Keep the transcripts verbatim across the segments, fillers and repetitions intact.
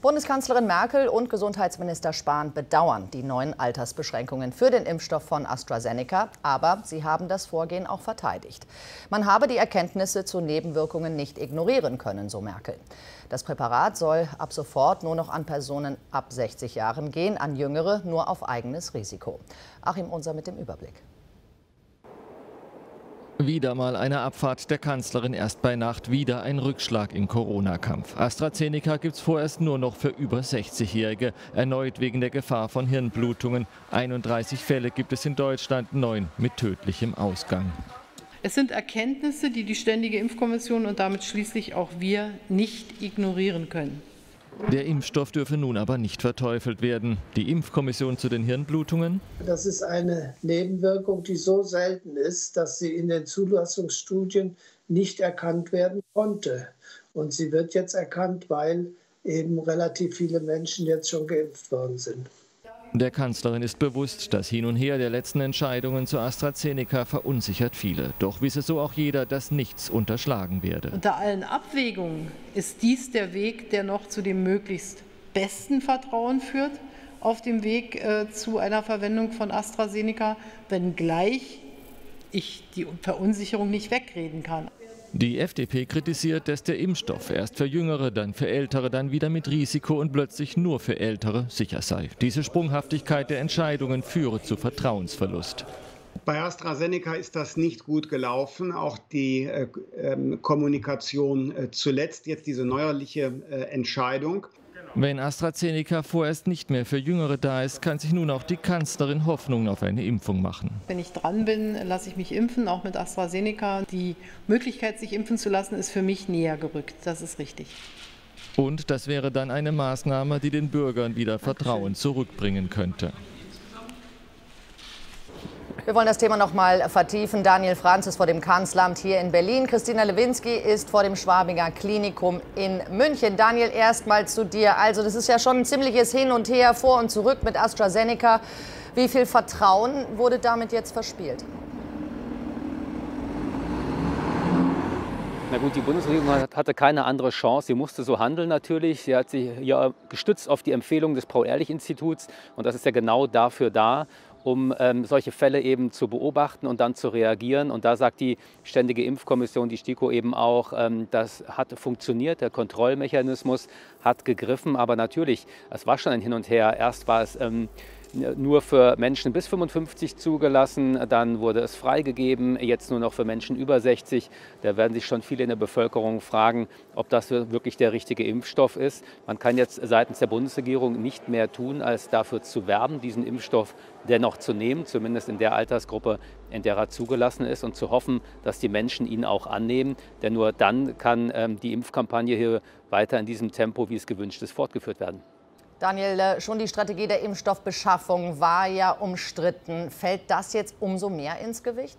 Bundeskanzlerin Merkel und Gesundheitsminister Spahn bedauern die neuen Altersbeschränkungen für den Impfstoff von AstraZeneca, aber sie haben das Vorgehen auch verteidigt. Man habe die Erkenntnisse zu Nebenwirkungen nicht ignorieren können, so Merkel. Das Präparat soll ab sofort nur noch an Personen ab sechzig Jahren gehen, an Jüngere nur auf eigenes Risiko. Achim Unser mit dem Überblick. Wieder mal eine Abfahrt der Kanzlerin, erst bei Nacht, wieder ein Rückschlag im Corona-Kampf. AstraZeneca gibt es vorerst nur noch für über sechzigjährige, erneut wegen der Gefahr von Hirnblutungen. einunddreißig Fälle gibt es in Deutschland, neun mit tödlichem Ausgang. Es sind Erkenntnisse, die die Ständige Impfkommission und damit schließlich auch wir nicht ignorieren können. Der Impfstoff dürfe nun aber nicht verteufelt werden. Die Impfkommission zu den Hirnblutungen? Das ist eine Nebenwirkung, die so selten ist, dass sie in den Zulassungsstudien nicht erkannt werden konnte. Und sie wird jetzt erkannt, weil eben relativ viele Menschen jetzt schon geimpft worden sind. Der Kanzlerin ist bewusst, das Hin und Her der letzten Entscheidungen zu AstraZeneca verunsichert viele. Doch wisse so auch jeder, dass nichts unterschlagen werde. Unter allen Abwägungen ist dies der Weg, der noch zu dem möglichst besten Vertrauen führt, auf dem Weg äh, zu einer Verwendung von AstraZeneca, wenngleich ich die Verunsicherung nicht wegreden kann. Die F D P kritisiert, dass der Impfstoff erst für Jüngere, dann für Ältere, dann wieder mit Risiko und plötzlich nur für Ältere sicher sei. Diese Sprunghaftigkeit der Entscheidungen führe zu Vertrauensverlust. Bei AstraZeneca ist das nicht gut gelaufen. Auch die äh, äh, Kommunikation äh, zuletzt, jetzt diese neuerliche äh, Entscheidung. Wenn AstraZeneca vorerst nicht mehr für Jüngere da ist, kann sich nun auch die Kanzlerin Hoffnung auf eine Impfung machen. Wenn ich dran bin, lasse ich mich impfen, auch mit AstraZeneca. Die Möglichkeit, sich impfen zu lassen, ist für mich näher gerückt. Das ist richtig. Und das wäre dann eine Maßnahme, die den Bürgern wieder Vertrauen zurückbringen könnte. Wir wollen das Thema noch mal vertiefen. Daniel Franz ist vor dem Kanzleramt hier in Berlin. Christina Lewinsky ist vor dem Schwabinger Klinikum in München. Daniel, erst mal zu dir. Also das ist ja schon ein ziemliches Hin und Her, vor und zurück mit AstraZeneca. Wie viel Vertrauen wurde damit jetzt verspielt? Na gut, die Bundesregierung hatte keine andere Chance. Sie musste so handeln natürlich. Sie hat sich ja gestützt auf die Empfehlung des Paul-Ehrlich-Instituts. Und das ist ja genau dafür da, um ähm, solche Fälle eben zu beobachten und dann zu reagieren. Und da sagt die Ständige Impfkommission, die STIKO eben auch, ähm, das hat funktioniert, der Kontrollmechanismus hat gegriffen. Aber natürlich, es war schon ein Hin und Her. Erst war es ähm, nur für Menschen bis fünfundfünfzig zugelassen, dann wurde es freigegeben, jetzt nur noch für Menschen über sechzig. Da werden sich schon viele in der Bevölkerung fragen, ob das wirklich der richtige Impfstoff ist. Man kann jetzt seitens der Bundesregierung nicht mehr tun, als dafür zu werben, diesen Impfstoff dennoch zu nehmen, zumindest in der Altersgruppe, in der er zugelassen ist, und zu hoffen, dass die Menschen ihn auch annehmen. Denn nur dann kann ähm, die Impfkampagne hier weiter in diesem Tempo, wie es gewünscht ist, fortgeführt werden. Daniel, schon die Strategie der Impfstoffbeschaffung war ja umstritten. Fällt das jetzt umso mehr ins Gewicht?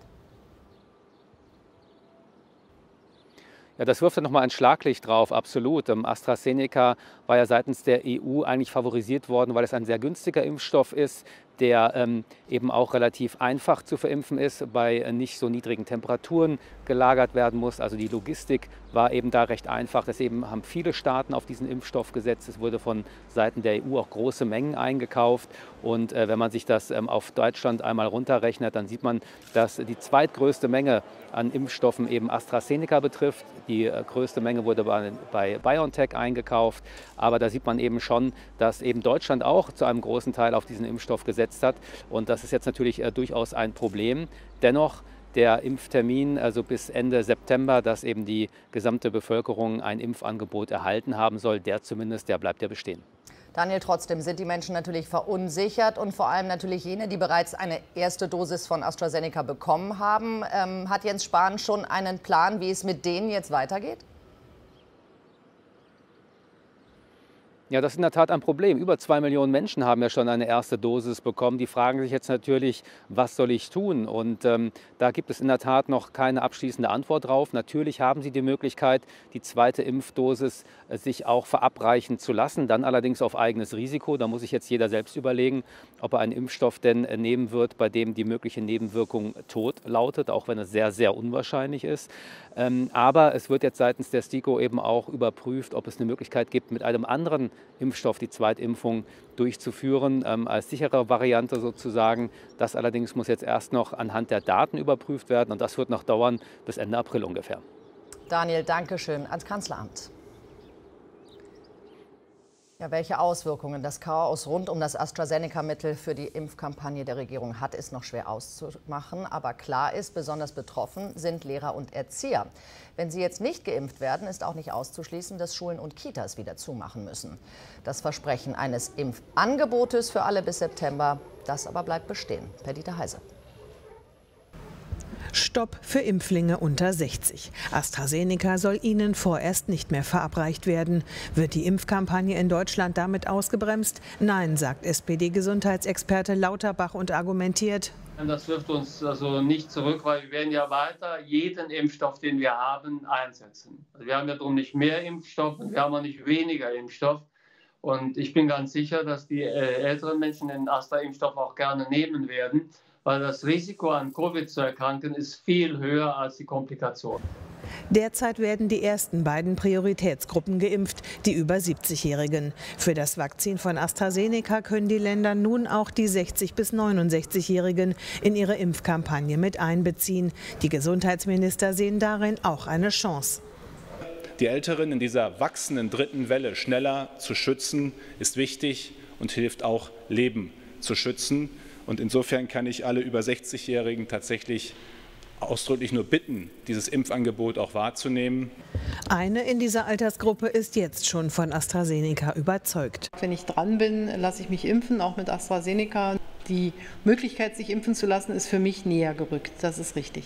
Ja, das wirft ja nochmal ein Schlaglicht drauf, absolut. Ähm, AstraZeneca war ja seitens der E U eigentlich favorisiert worden, weil es ein sehr günstiger Impfstoff ist, der ähm, eben auch relativ einfach zu verimpfen ist, bei äh, nicht so niedrigen Temperaturen gelagert werden muss. Also die Logistik war eben da recht einfach. Deswegen haben viele Staaten auf diesen Impfstoff gesetzt. Es wurde von Seiten der E U auch große Mengen eingekauft. Und äh, wenn man sich das ähm, auf Deutschland einmal runterrechnet, dann sieht man, dass die zweitgrößte Menge an Impfstoffen eben AstraZeneca betrifft. Die äh, größte Menge wurde bei, bei BioNTech eingekauft. Aber da sieht man eben schon, dass eben Deutschland auch zu einem großen Teil auf diesen Impfstoff gesetzt hat. Und das ist jetzt natürlich äh, durchaus ein Problem. Dennoch der Impftermin, also bis Ende September, dass eben die gesamte Bevölkerung ein Impfangebot erhalten haben soll, der zumindest, der bleibt ja bestehen. Daniel, trotzdem sind die Menschen natürlich verunsichert und vor allem natürlich jene, die bereits eine erste Dosis von AstraZeneca bekommen haben. Ähm, hat Jens Spahn schon einen Plan, wie es mit denen jetzt weitergeht? Ja, das ist in der Tat ein Problem. Über zwei Millionen Menschen haben ja schon eine erste Dosis bekommen. Die fragen sich jetzt natürlich, was soll ich tun? Und ähm, da gibt es in der Tat noch keine abschließende Antwort drauf. Natürlich haben sie die Möglichkeit, die zweite Impfdosis äh, sich auch verabreichen zu lassen, dann allerdings auf eigenes Risiko. Da muss sich jetzt jeder selbst überlegen, ob er einen Impfstoff denn äh, nehmen wird, bei dem die mögliche Nebenwirkung Tod lautet, auch wenn es sehr, sehr unwahrscheinlich ist. Ähm, aber es wird jetzt seitens der STIKO eben auch überprüft, ob es eine Möglichkeit gibt, mit einem anderen Impfstoff, die Zweitimpfung durchzuführen, ähm, als sichere Variante sozusagen. Das allerdings muss jetzt erst noch anhand der Daten überprüft werden und das wird noch dauern bis Ende April ungefähr. Daniel, danke schön ans Kanzleramt. Ja, welche Auswirkungen das Chaos rund um das AstraZeneca-Mittel für die Impfkampagne der Regierung hat, ist noch schwer auszumachen. Aber klar ist, besonders betroffen sind Lehrer und Erzieher. Wenn sie jetzt nicht geimpft werden, ist auch nicht auszuschließen, dass Schulen und Kitas wieder zumachen müssen. Das Versprechen eines Impfangebotes für alle bis September, das aber bleibt bestehen. Perdita Heise. Stopp für Impflinge unter sechzig. AstraZeneca soll ihnen vorerst nicht mehr verabreicht werden. Wird die Impfkampagne in Deutschland damit ausgebremst? Nein, sagt S P D-Gesundheitsexperte Lauterbach und argumentiert: Das wirft uns also nicht zurück, weil wir werden ja weiter jeden Impfstoff, den wir haben, einsetzen. Also wir haben ja darum nicht mehr Impfstoff und wir haben auch nicht weniger Impfstoff. Und ich bin ganz sicher, dass die äh, älteren Menschen den Astra-Impfstoff auch gerne nehmen werden, weil das Risiko an Covid zu erkranken ist viel höher als die Komplikation. Derzeit werden die ersten beiden Prioritätsgruppen geimpft, die über siebzigjährigen. Für das Vakzin von AstraZeneca können die Länder nun auch die sechzig- bis neunundsechzigjährigen in ihre Impfkampagne mit einbeziehen. Die Gesundheitsminister sehen darin auch eine Chance. Die Älteren in dieser wachsenden dritten Welle schneller zu schützen, ist wichtig und hilft auch, Leben zu schützen. Und insofern kann ich alle über sechzigjährigen tatsächlich ausdrücklich nur bitten, dieses Impfangebot auch wahrzunehmen. Eine in dieser Altersgruppe ist jetzt schon von AstraZeneca überzeugt. Wenn ich dran bin, lasse ich mich impfen, auch mit AstraZeneca. Die Möglichkeit, sich impfen zu lassen, ist für mich näher gerückt. Das ist richtig.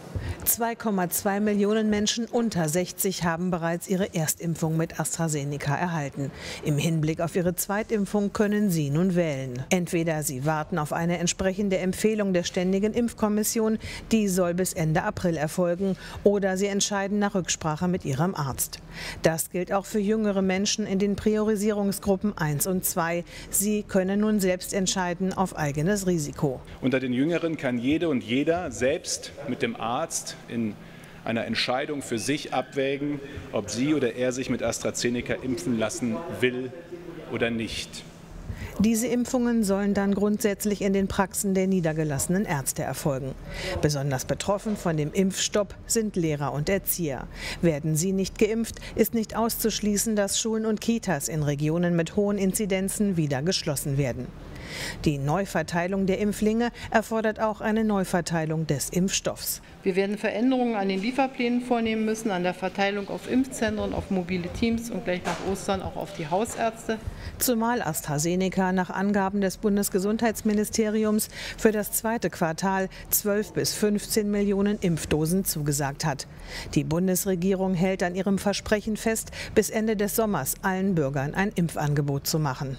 zwei Komma zwei Millionen Menschen unter sechzig haben bereits ihre Erstimpfung mit AstraZeneca erhalten. Im Hinblick auf ihre Zweitimpfung können sie nun wählen. Entweder sie warten auf eine entsprechende Empfehlung der Ständigen Impfkommission, die soll bis Ende April erfolgen, oder sie entscheiden nach Rücksprache mit ihrem Arzt. Das gilt auch für jüngere Menschen in den Priorisierungsgruppen eins und zwei. Sie können nun selbst entscheiden auf eigenes Risiko. Unter den Jüngeren kann jede und jeder selbst mit dem Arzt in einer Entscheidung für sich abwägen, ob sie oder er sich mit AstraZeneca impfen lassen will oder nicht. Diese Impfungen sollen dann grundsätzlich in den Praxen der niedergelassenen Ärzte erfolgen. Besonders betroffen von dem Impfstopp sind Lehrer und Erzieher. Werden sie nicht geimpft, ist nicht auszuschließen, dass Schulen und Kitas in Regionen mit hohen Inzidenzen wieder geschlossen werden. Die Neuverteilung der Impflinge erfordert auch eine Neuverteilung des Impfstoffs. Wir werden Veränderungen an den Lieferplänen vornehmen müssen, an der Verteilung auf Impfzentren, auf mobile Teams und gleich nach Ostern auch auf die Hausärzte. Zumal AstraZeneca nach Angaben des Bundesgesundheitsministeriums für das zweite Quartal zwölf bis fünfzehn Millionen Impfdosen zugesagt hat. Die Bundesregierung hält an ihrem Versprechen fest, bis Ende des Sommers allen Bürgern ein Impfangebot zu machen.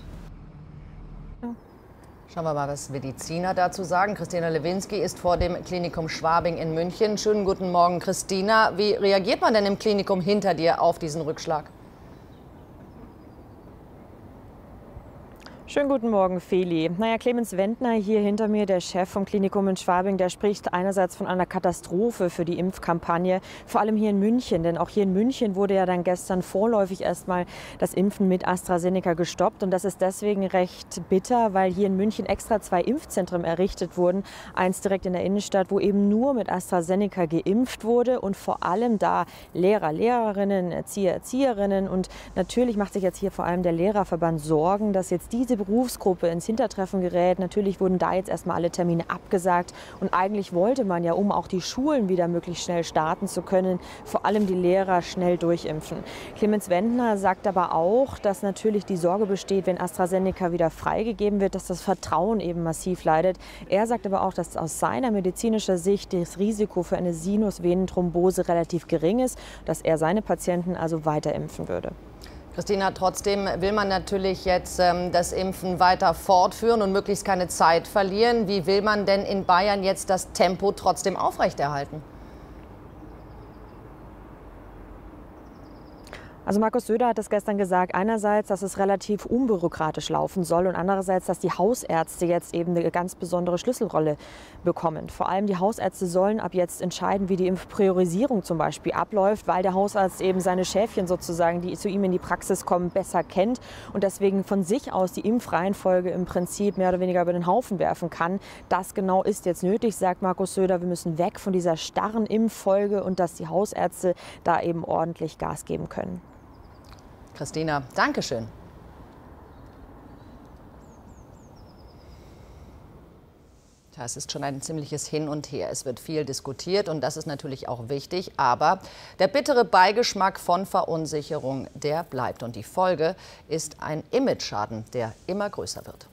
Schauen wir mal, was Mediziner dazu sagen. Christina Lewinsky ist vor dem Klinikum Schwabing in München. Schönen guten Morgen, Christina. Wie reagiert man denn im Klinikum hinter dir auf diesen Rückschlag? Schönen guten Morgen, Feli. Naja, Clemens Wendner hier hinter mir, der Chef vom Klinikum in Schwabing, der spricht einerseits von einer Katastrophe für die Impfkampagne, vor allem hier in München. Denn auch hier in München wurde ja dann gestern vorläufig erstmal das Impfen mit AstraZeneca gestoppt. Und das ist deswegen recht bitter, weil hier in München extra zwei Impfzentren errichtet wurden. Eins direkt in der Innenstadt, wo eben nur mit AstraZeneca geimpft wurde. Und vor allem da Lehrer, Lehrerinnen, Erzieher, Erzieherinnen. Und natürlich macht sich jetzt hier vor allem der Lehrerverband Sorgen, dass jetzt diese Berufsgruppe ins Hintertreffen gerät. Natürlich wurden da jetzt erstmal alle Termine abgesagt und eigentlich wollte man ja, um auch die Schulen wieder möglichst schnell starten zu können, vor allem die Lehrer schnell durchimpfen. Clemens Wendner sagt aber auch, dass natürlich die Sorge besteht, wenn AstraZeneca wieder freigegeben wird, dass das Vertrauen eben massiv leidet. Er sagt aber auch, dass aus seiner medizinischer Sicht das Risiko für eine Sinusvenenthrombose relativ gering ist, dass er seine Patienten also weiter impfen würde. Christina, trotzdem will man natürlich jetzt ähm, das Impfen weiter fortführen und möglichst keine Zeit verlieren. Wie will man denn in Bayern jetzt das Tempo trotzdem aufrechterhalten? Also Markus Söder hat es gestern gesagt, einerseits, dass es relativ unbürokratisch laufen soll und andererseits, dass die Hausärzte jetzt eben eine ganz besondere Schlüsselrolle bekommen. Vor allem die Hausärzte sollen ab jetzt entscheiden, wie die Impfpriorisierung zum Beispiel abläuft, weil der Hausarzt eben seine Schäfchen sozusagen, die zu ihm in die Praxis kommen, besser kennt und deswegen von sich aus die Impfreihenfolge im Prinzip mehr oder weniger über den Haufen werfen kann. Das genau ist jetzt nötig, sagt Markus Söder. Wir müssen weg von dieser starren Impffolge und dass die Hausärzte da eben ordentlich Gas geben können. Christina, Dankeschön. Das ist schon ein ziemliches Hin und Her. Es wird viel diskutiert und das ist natürlich auch wichtig. Aber der bittere Beigeschmack von Verunsicherung, der bleibt. Und die Folge ist ein Imageschaden, der immer größer wird.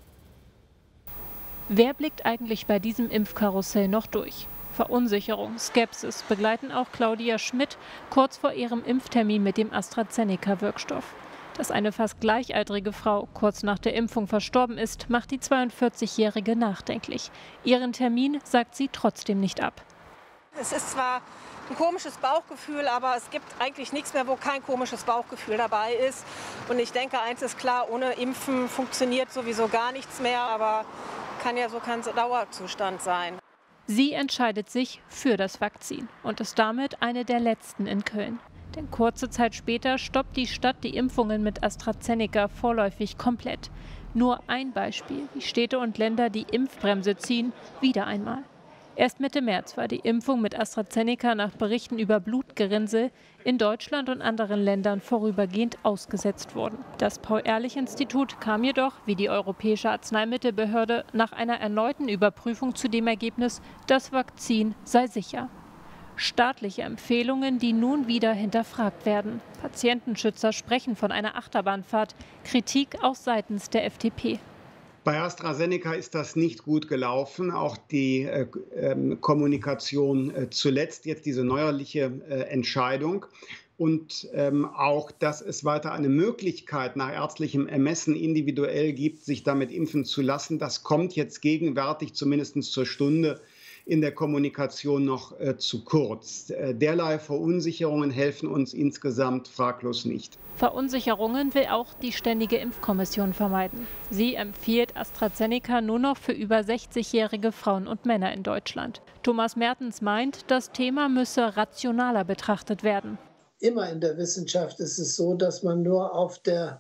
Wer blickt eigentlich bei diesem Impfkarussell noch durch? Verunsicherung, Skepsis begleiten auch Claudia Schmidt kurz vor ihrem Impftermin mit dem AstraZeneca-Wirkstoff. Dass eine fast gleichaltrige Frau kurz nach der Impfung verstorben ist, macht die zweiundvierzigjährige nachdenklich. Ihren Termin sagt sie trotzdem nicht ab. Es ist zwar ein komisches Bauchgefühl, aber es gibt eigentlich nichts mehr, wo kein komisches Bauchgefühl dabei ist. Und ich denke, eins ist klar, ohne Impfen funktioniert sowieso gar nichts mehr, aber kann ja so kein Dauerzustand sein. Sie entscheidet sich für das Vakzin und ist damit eine der letzten in Köln. Denn kurze Zeit später stoppt die Stadt die Impfungen mit AstraZeneca vorläufig komplett. Nur ein Beispiel, wie Städte und Länder die Impfbremse ziehen, wieder einmal. Erst Mitte März war die Impfung mit AstraZeneca nach Berichten über Blutgerinnsel in Deutschland und anderen Ländern vorübergehend ausgesetzt worden. Das Paul-Ehrlich-Institut kam jedoch, wie die Europäische Arzneimittelbehörde, nach einer erneuten Überprüfung zu dem Ergebnis, das Vakzin sei sicher. Staatliche Empfehlungen, die nun wieder hinterfragt werden. Patientenschützer sprechen von einer Achterbahnfahrt. Kritik auch seitens der F D P. Bei AstraZeneca ist das nicht gut gelaufen. Auch die äh, äh, Kommunikation äh, zuletzt, jetzt diese neuerliche äh, Entscheidung. Und ähm, auch, dass es weiter eine Möglichkeit nach ärztlichem Ermessen individuell gibt, sich damit impfen zu lassen. Das kommt jetzt gegenwärtig, zumindest zur Stunde, in der Kommunikation noch äh, zu kurz. Äh, derlei Verunsicherungen helfen uns insgesamt fraglos nicht. Verunsicherungen will auch die Ständige Impfkommission vermeiden. Sie empfiehlt AstraZeneca nur noch für über sechzigjährige Frauen und Männer in Deutschland. Thomas Mertens meint, das Thema müsse rationaler betrachtet werden. Immer in der Wissenschaft ist es so, dass man nur auf der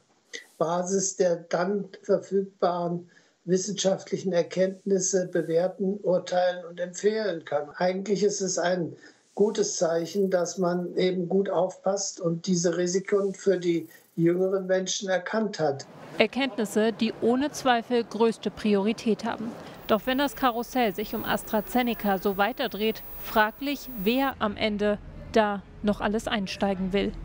Basis der dann verfügbaren wissenschaftlichen Erkenntnisse bewerten, urteilen und empfehlen kann. Eigentlich ist es ein gutes Zeichen, dass man eben gut aufpasst und diese Risiken für die jüngeren Menschen erkannt hat. Erkenntnisse, die ohne Zweifel größte Priorität haben. Doch wenn das Karussell sich um AstraZeneca so weiterdreht, fraglich, wer am Ende da noch alles einsteigen will.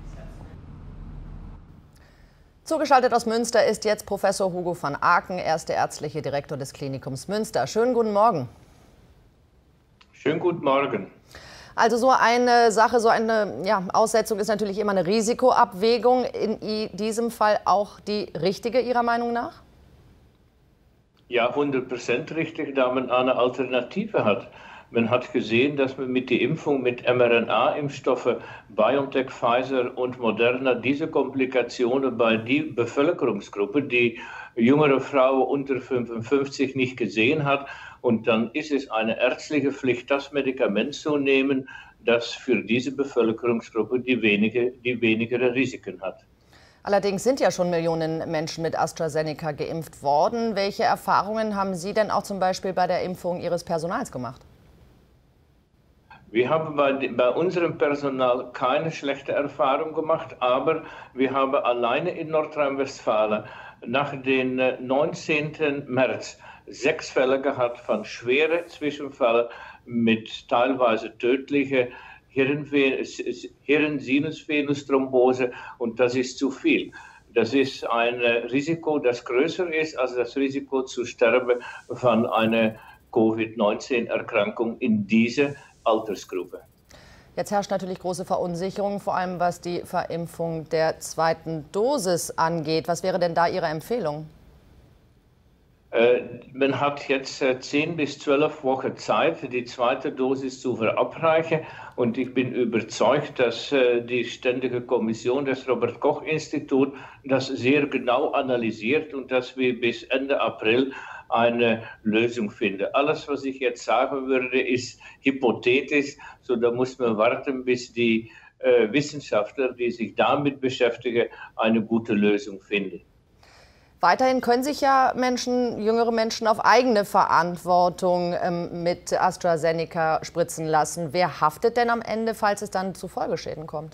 Zugeschaltet aus Münster ist jetzt Professor Hugo van Aken, er ist der ärztliche Direktor des Klinikums Münster. Schönen guten Morgen. Schönen guten Morgen. Also so eine Sache, so eine ja, Aussetzung ist natürlich immer eine Risikoabwägung. In diesem Fall auch die richtige Ihrer Meinung nach? Ja, hundert Prozent richtig, da man eine Alternative hat. Man hat gesehen, dass man mit der Impfung mit mRNA-Impfstoffe, BioNTech, Pfizer und Moderna diese Komplikationen bei der Bevölkerungsgruppe, die jüngere Frauen unter fünfundfünfzig nicht gesehen hat. Und dann ist es eine ärztliche Pflicht, das Medikament zu nehmen, das für diese Bevölkerungsgruppe die, wenige, die wenigere Risiken hat. Allerdings sind ja schon Millionen Menschen mit AstraZeneca geimpft worden. Welche Erfahrungen haben Sie denn auch zum Beispiel bei der Impfung Ihres Personals gemacht? Wir haben bei, bei unserem Personal keine schlechte Erfahrung gemacht, aber wir haben alleine in Nordrhein-Westfalen nach dem neunzehnten März sechs Fälle gehabt von schweren Zwischenfällen mit teilweise tödlicher Hirnsinusvenenthrombose und das ist zu viel. Das ist ein Risiko, das größer ist als das Risiko zu sterben von einer Covid neunzehn Erkrankung in dieser Altersgruppe. Jetzt herrscht natürlich große Verunsicherung, vor allem was die Verimpfung der zweiten Dosis angeht. Was wäre denn da Ihre Empfehlung? Man hat jetzt zehn bis zwölf Wochen Zeit, die zweite Dosis zu verabreichen. Und ich bin überzeugt, dass die Ständige Kommission des Robert-Koch-Instituts das sehr genau analysiert und dass wir bis Ende April eine Lösung finden. Alles, was ich jetzt sagen würde, ist hypothetisch. So, da muss man warten, bis die äh, Wissenschaftler, die sich damit beschäftigen, eine gute Lösung finden. Weiterhin können sich ja Menschen, jüngere Menschen auf eigene Verantwortung ähm, mit AstraZeneca spritzen lassen. Wer haftet denn am Ende, falls es dann zu Folgeschäden kommt?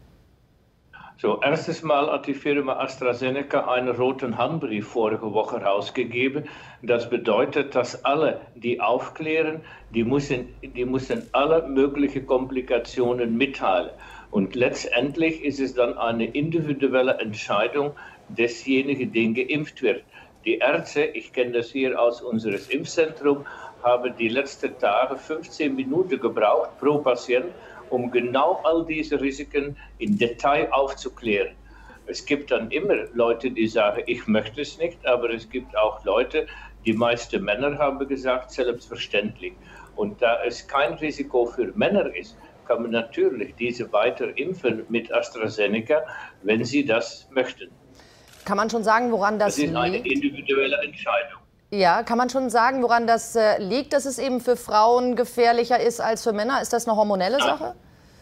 So, erstes Mal hat die Firma AstraZeneca einen roten Handbrief vorige Woche rausgegeben. Das bedeutet, dass alle, die aufklären, die müssen, die müssen alle möglichen Komplikationen mitteilen. Und letztendlich ist es dann eine individuelle Entscheidung desjenigen, der geimpft wird. Die Ärzte, ich kenne das hier aus unserem Impfzentrum, haben die letzten Tage fünfzehn Minuten gebraucht pro Patient, um genau all diese Risiken im Detail aufzuklären. Es gibt dann immer Leute, die sagen, ich möchte es nicht, aber es gibt auch Leute, die meisten Männer haben gesagt, selbstverständlich. Und da es kein Risiko für Männer ist, kann man natürlich diese weiter impfen mit AstraZeneca, wenn sie das möchten. Kann man schon sagen, woran das liegt? Das ist eine individuelle Entscheidung. Ja, kann man schon sagen, woran das äh, liegt, dass es eben für Frauen gefährlicher ist als für Männer? Ist das eine hormonelle Sache?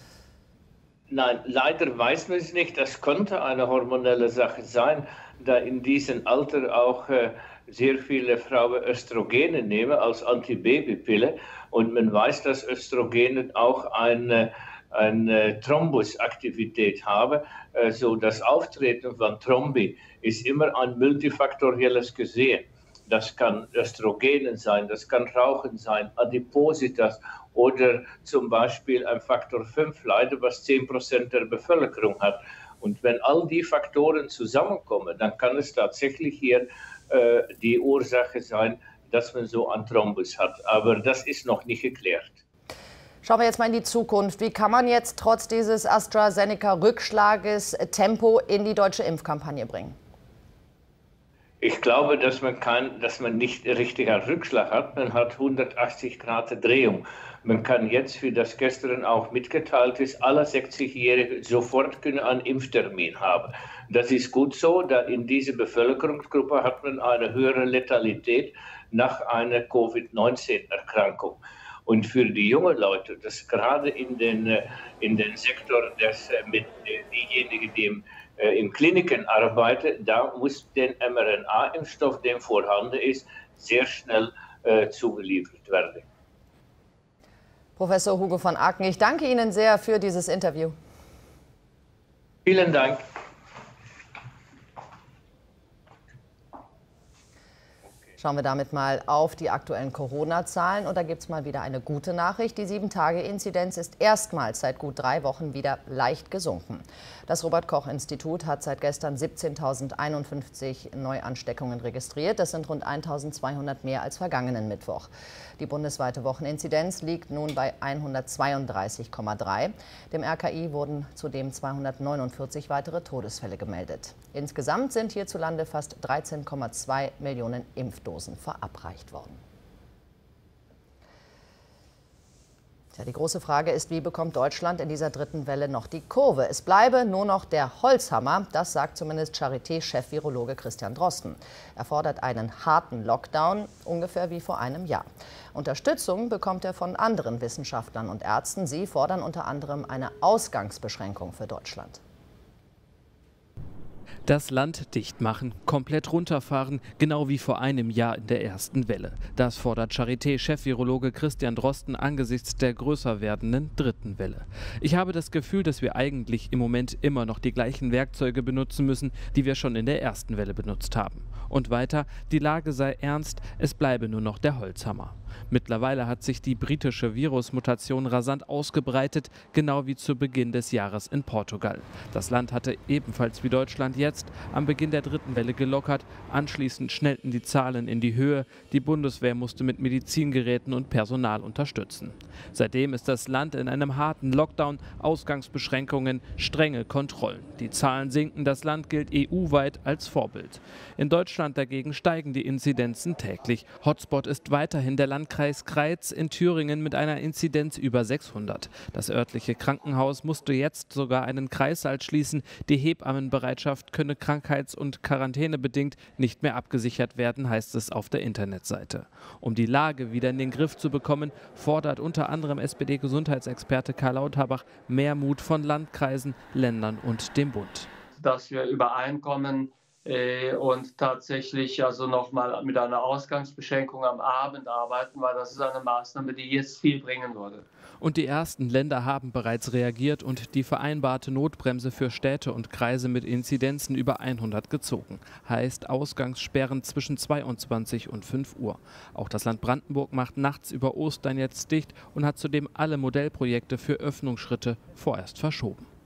Nein, leider weiß man es nicht. Das könnte eine hormonelle Sache sein, da in diesem Alter auch äh, sehr viele Frauen Östrogene nehmen als Antibabypille. Und man weiß, dass Östrogene auch eine, eine Thrombusaktivität haben. Äh, so das Auftreten von Thrombi ist immer ein multifaktorielles Gesehen. Das kann Östrogenen sein, das kann Rauchen sein, Adipositas oder zum Beispiel ein Faktor fünf Leiden, was zehn Prozent der Bevölkerung hat. Und wenn all die Faktoren zusammenkommen, dann kann es tatsächlich hier äh, die Ursache sein, dass man so einen Thrombus hat. Aber das ist noch nicht geklärt. Schauen wir jetzt mal in die Zukunft. Wie kann man jetzt trotz dieses AstraZeneca-Rückschlages Tempo in die deutsche Impfkampagne bringen? Ich glaube, dass man, kein, dass man nicht richtig einen Rückschlag hat. Man hat hundertachtzig Grad Drehung. Man kann jetzt, wie das gestern auch mitgeteilt ist, alle sechzigjährigen sofort können einen Impftermin haben. Das ist gut so, da in dieser Bevölkerungsgruppe hat man eine höhere Letalität nach einer Covid neunzehn Erkrankung. Und für die jungen Leute, das gerade in den, in den Sektor, des, mit diejenigen, die im in Kliniken arbeiten, da muss der mRNA-Impfstoff, der vorhanden ist, sehr schnell äh, zugeliefert werden. Professor Hugo von Aken, ich danke Ihnen sehr für dieses Interview. Vielen Dank. Schauen wir damit mal auf die aktuellen Corona-Zahlen. Und da gibt es mal wieder eine gute Nachricht. Die sieben Tage Inzidenz ist erstmals seit gut drei Wochen wieder leicht gesunken. Das Robert-Koch-Institut hat seit gestern siebzehntausendeinundfünfzig Neuansteckungen registriert. Das sind rund eintausendzweihundert mehr als vergangenen Mittwoch. Die bundesweite Wocheninzidenz liegt nun bei hundertzweiunddreißig Komma drei. Dem R K I wurden zudem zweihundertneunundvierzig weitere Todesfälle gemeldet. Insgesamt sind hierzulande fast dreizehn Komma zwei Millionen Impfdosen verabreicht worden. Tja, die große Frage ist, wie bekommt Deutschland in dieser dritten Welle noch die Kurve? Es bleibe nur noch der Holzhammer, das sagt zumindest Charité-Chef-Virologe Christian Drosten. Er fordert einen harten Lockdown, ungefähr wie vor einem Jahr. Unterstützung bekommt er von anderen Wissenschaftlern und Ärzten. Sie fordern unter anderem eine Ausgangsbeschränkung für Deutschland. Das Land dicht machen, komplett runterfahren, genau wie vor einem Jahr in der ersten Welle. Das fordert Charité-Chef-Virologe Christian Drosten angesichts der größer werdenden dritten Welle. Ich habe das Gefühl, dass wir eigentlich im Moment immer noch die gleichen Werkzeuge benutzen müssen, die wir schon in der ersten Welle benutzt haben. Und weiter, die Lage sei ernst, es bleibe nur noch der Holzhammer. Mittlerweile hat sich die britische Virusmutation rasant ausgebreitet, genau wie zu Beginn des Jahres in Portugal. Das Land hatte ebenfalls wie Deutschland jetzt am Beginn der dritten Welle gelockert. Anschließend schnellten die Zahlen in die Höhe. Die Bundeswehr musste mit Medizingeräten und Personal unterstützen. Seitdem ist das Land in einem harten Lockdown, Ausgangsbeschränkungen, strenge Kontrollen. Die Zahlen sinken, das Land gilt E U-weit als Vorbild. In Deutschland dagegen steigen die Inzidenzen täglich. Hotspot ist weiterhin der Landkreis Kreiz in Thüringen mit einer Inzidenz über sechshundert. Das örtliche Krankenhaus musste jetzt sogar einen Kreissaal schließen. Die Hebammenbereitschaft könne krankheits- und quarantänebedingt nicht mehr abgesichert werden, heißt es auf der Internetseite. Um die Lage wieder in den Griff zu bekommen, fordert unter anderem S P D-Gesundheitsexperte Karl Lauterbach mehr Mut von Landkreisen, Ländern und dem Bund. Dass wir übereinkommen äh, und tatsächlich also nochmal mit einer Ausgangsbeschränkung am Abend arbeiten, weil das ist eine Maßnahme, die jetzt viel bringen würde. Und die ersten Länder haben bereits reagiert und die vereinbarte Notbremse für Städte und Kreise mit Inzidenzen über hundert gezogen. Heißt Ausgangssperren zwischen zweiundzwanzig und fünf Uhr. Auch das Land Brandenburg macht nachts über Ostern jetzt dicht und hat zudem alle Modellprojekte für Öffnungsschritte vorerst verschoben.